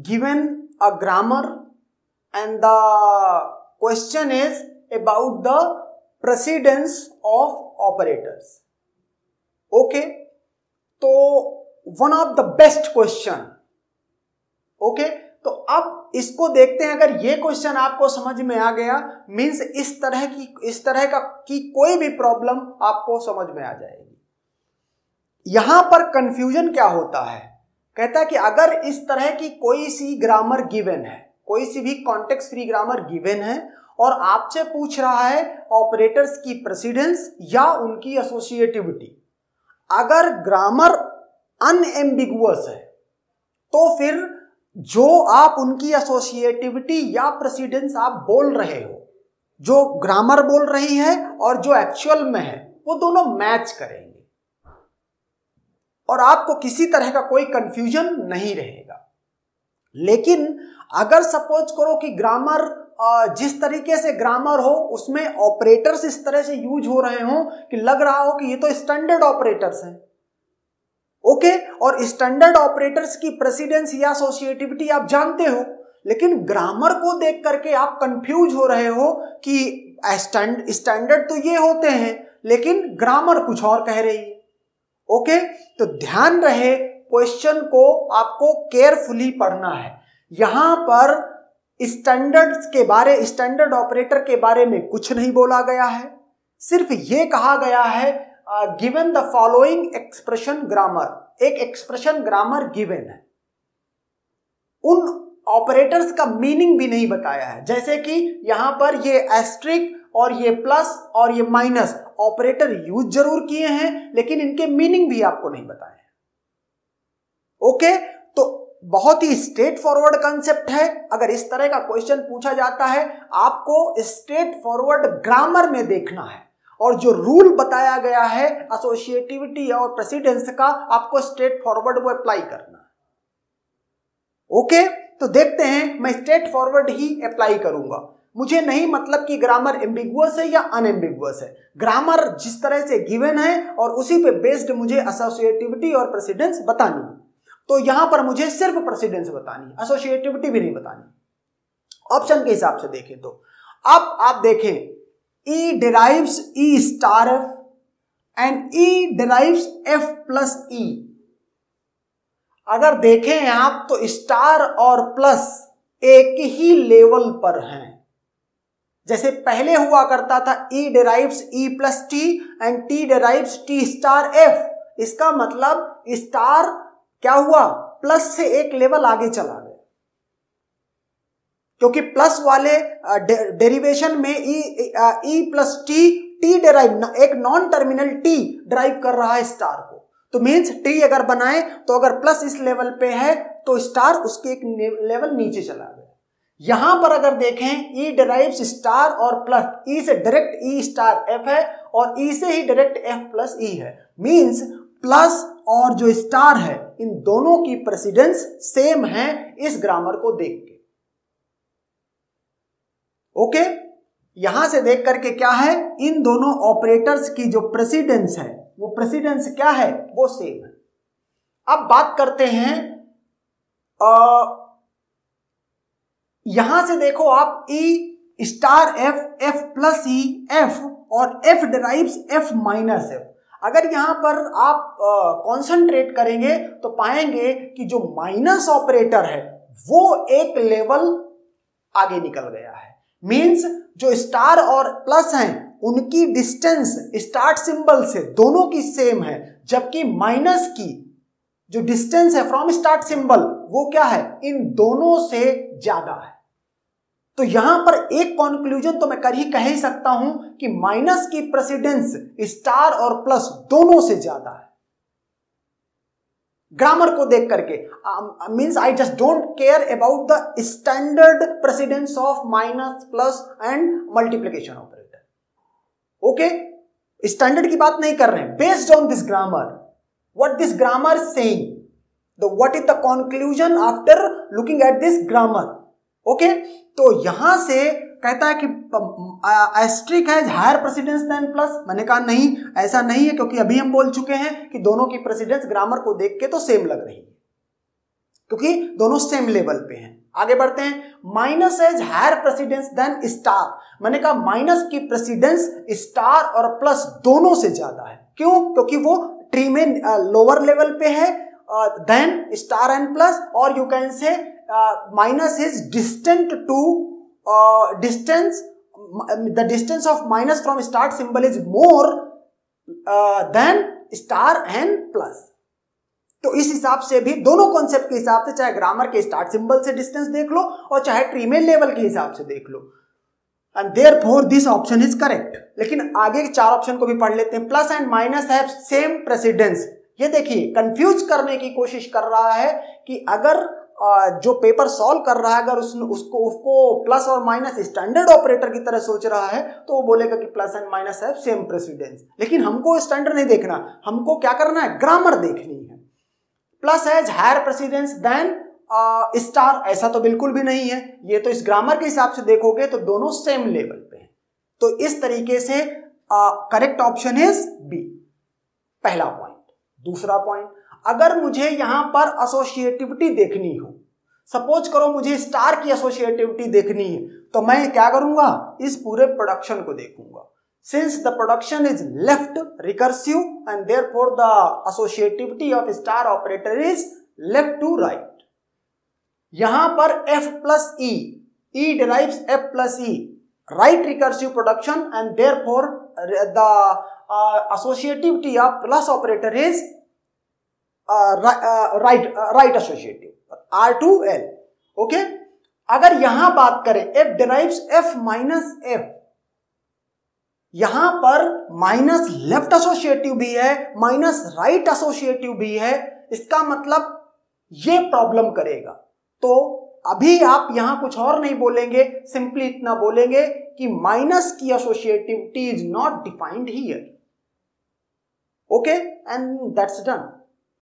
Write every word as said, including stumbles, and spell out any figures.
given a grammar and the question is about the precedence of operators. Okay, तो one of the best question. Okay, तो अब इसको देखते हैं। अगर ये क्वेश्चन आपको समझ में आ गया मीन्स इस तरह की इस तरह का की कोई भी प्रॉब्लम आपको समझ में आ जाएगी। यहां पर कंफ्यूजन क्या होता है, कहता है कि अगर इस तरह की कोई सी ग्रामर गिवन है, कोई सी भी कॉन्टेक्स्ट फ्री ग्रामर गिवन है और आपसे पूछ रहा है ऑपरेटर्स की प्रेसिडेंस या उनकी एसोसिएटिविटी। अगर ग्रामर अनएम्बिगुअस है तो फिर जो आप उनकी एसोसिएटिविटी या प्रेसिडेंस आप बोल रहे हो, जो ग्रामर बोल रही है और जो एक्चुअल में है, वो दोनों मैच करेंगे और आपको किसी तरह का कोई कंफ्यूजन नहीं रहेगा। लेकिन अगर सपोज करो कि ग्रामर जिस तरीके से ग्रामर हो उसमें ऑपरेटर्स इस तरह से यूज हो रहे हो कि लग रहा हो कि ये तो स्टैंडर्ड ऑपरेटर्स हैं, ओके okay? और स्टैंडर्ड ऑपरेटर्स की प्रेसिडेंस या एसोसिएटिविटी आप जानते हो, लेकिन ग्रामर को देख करके आप कंफ्यूज हो रहे हो कि स्टैंडर्ड तो ये होते हैं लेकिन ग्रामर कुछ और कह रही है। Okay okay? तो ध्यान रहे क्वेश्चन को आपको केयरफुली पढ़ना है। यहां पर स्टैंडर्ड्स के बारे स्टैंडर्ड ऑपरेटर के बारे में कुछ नहीं बोला गया है, सिर्फ ये कहा गया है given the following expression grammar, एक एक्सप्रेशन ग्रामर गिवन है। उन ऑपरेटर्स का मीनिंग भी नहीं बताया है, जैसे कि यहां पर ये एस्ट्रिक और ये प्लस और ये माइनस ऑपरेटर यूज जरूर किए हैं लेकिन इनके मीनिंग भी आपको नहीं बताए हैं। ओके, तो बहुत ही स्ट्रेट फॉरवर्ड कंसेप्ट है। अगर इस तरह का क्वेश्चन पूछा जाता है आपको स्ट्रेट फॉरवर्ड ग्रामर में देखना है और जो रूल बताया गया है एसोसिएटिविटी और प्रेसिडेंस का आपको स्ट्रेट फॉरवर्ड वो अप्लाई करना है। ओके, तो देखते हैं, मैं स्ट्रेट फॉरवर्ड ही अप्लाई करूंगा। मुझे नहीं मतलब कि ग्रामर एम्बिगुअस है या अनएम्बिगुअस है, ग्रामर जिस तरह से गिवन है और उसी पे बेस्ड मुझे एसोसिएटिविटी और प्रेसिडेंस बतानी है। तो यहां पर मुझे सिर्फ प्रेसिडेंस बतानी है, एसोसिएटिविटी भी नहीं बतानी। ऑप्शन के हिसाब से देखें तो अब आप देखें E derives E star F and E derives F plus E। अगर देखें आप तो स्टार और प्लस एक ही लेवल पर हैं। जैसे पहले हुआ करता था E derives E plus T and T derives T star F। इसका मतलब स्टार क्या हुआ, प्लस से एक लेवल आगे चला गया, क्योंकि प्लस वाले डेरिवेशन में E E plus T T derive एक नॉन टर्मिनल टी ड्राइव कर रहा है स्टार को। तो मींस टी अगर बनाए तो अगर प्लस इस लेवल पे है तो स्टार उसके एक लेवल नीचे चला गया। यहां पर अगर देखें ई डेराइव्स स्टार और प्लस, ई से डायरेक्ट ई स्टार एफ है और ई से ही डायरेक्ट एफ प्लस ई है। मींस प्लस और जो स्टार है इन दोनों की प्रेसिडेंस सेम है इस ग्रामर को देख के। Okay okay? यहां से देख करके क्या है, इन दोनों ऑपरेटर्स की जो प्रेसिडेंस है वो प्रेसिडेंस क्या है, वो सेम है। अब बात करते हैं आ, यहां से देखो आप E star F, F plus E, F और F derives F minus F. अगर यहां पर आप कॉन्सेंट्रेट करेंगे तो पाएंगे कि जो माइनस ऑपरेटर है वो एक लेवल आगे निकल गया है। मींस जो स्टार और प्लस हैं उनकी डिस्टेंस स्टार्ट सिंबल से दोनों की सेम है, जबकि माइनस की जो डिस्टेंस है फ्रॉम स्टार्ट सिंबल वो क्या है, इन दोनों से ज्यादा है। तो यहां पर एक कंक्लूजन तो मैं कर ही कह ही सकता हूं कि माइनस की प्रेसिडेंस स्टार और प्लस दोनों से ज्यादा है ग्रामर को देख करके। Means I just don't care about the standard precedence of minus plus and multiplication operator. Okay, standard की बात नहीं कर रहे हैं, based on this grammar what this grammar saying, the what is the conclusion after looking at this grammar. Okay, तो यहां से कहता है कि एस्ट्रिक है हायर प्रेसिडेंस देन प्लस। मैंने कहा नहीं, ऐसा नहीं है, क्योंकि अभी हम बोल चुके हैं कि दोनों की प्रेसिडेंस ग्रामर को देख के तो सेम लग रही है। क्योंकि दोनों सेम लेवल पे हैं। आगे बढ़ते हैं। Minus has higher precedence than star. मैंने कहा माइनस की प्रेसिडेंस स्टार और प्लस दोनों से ज्यादा है। क्यों? क्योंकि वो ट्री में लोअर लेवल पे है देन स्टार एंड प्लस, और you can say minus is distant to distance, the distance of minus from start symbol is more than star and plus. तो इस हिसाब से भी दोनों कॉन्सेप्ट के हिसाब से, चाहे ग्रामर के स्टार्ट सिंबल से डिस्टेंस देख लो और चाहे ट्री में लेवल के हिसाब से देख लो, and therefore this option is correct. लेकिन आगे के चार ऑप्शन को भी पढ़ लेते हैं। Plus and minus have same precedence. ये देखिए कंफ्यूज करने की कोशिश कर रहा है कि अगर जो पेपर सॉल्व कर रहा है अगर उसने उसको उसको प्लस और माइनस स्टैंडर्ड ऑपरेटर की तरह सोच रहा है तो वो बोलेगा कि plus and minus have same precedence. लेकिन हमको स्टैंडर्ड नहीं देखना, हमको क्या करना है, ग्रामर देखनी है। Plus has higher precedence than star, ऐसा तो बिल्कुल भी नहीं है। ये तो इस ग्रामर के हिसाब से देखोगे तो दोनों सेम लेवल पे हैं। तो इस तरीके से करेक्ट ऑप्शन इज बी, पहला पॉइंट। दूसरा पॉइंट, अगर मुझे यहां पर एसोसिएटिविटी देखनी हो, सपोज करो मुझे स्टार की एसोसिएटिविटी देखनी है, तो मैं क्या करूंगा, इस पूरे प्रोडक्शन को देखूंगा। Since the production is left recursive and therefore the associativity of star operator is left to right. यहां पर f plus e, e derives f plus e, right recursive production and therefore the uh, associativity of plus operator is uh, uh, right uh, right associative, R to L. Okay? अगर यहां बात करें f derives f minus f, यहां पर minus left associative भी है, minus right associative भी है, इसका मतलब ये प्रॉब्लम करेगा। तो अभी आप यहां कुछ और नहीं बोलेंगे, सिंपली इतना बोलेंगे कि माइनस की associativity is not defined here. Okay, and that's done.